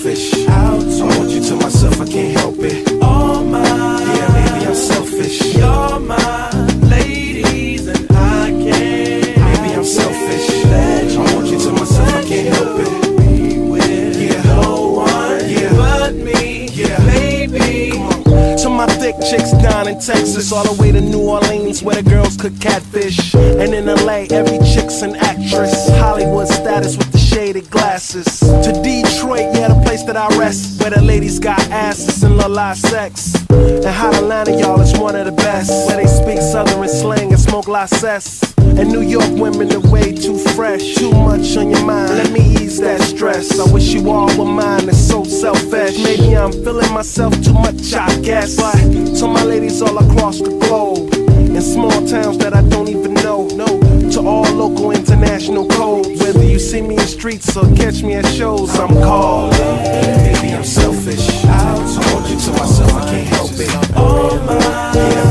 selfish. I want you to myself, I can't help it. All mine. Yeah, maybe I'm selfish. You're my ladies and I can't. Maybe I'm selfish. I want you to myself, I can't help it. Be with no one but me. Yeah, baby. To my thick chicks down in Texas, all the way to New Orleans where the girls cook catfish. And in LA, every chick's an actress. Hollywood status with the shaded glasses. To Detroit, yeah, the place that I rest, where the ladies got asses and la sex. And hot Atlanta, y'all, is one of the best, where they speak southern slang and smoke la cess. And New York women are way too fresh. Too much on your mind, let me ease that stress. I wish you all were mine, it's so selfish. Maybe I'm feeling myself too much, I guess. But to my ladies all across the globe, in small towns that I don't even know, to all local international codes. Whether you see me in streets or catch me at shows, I'm calling. Maybe I'm selfish. I want you to myself, I can't help it. All mine.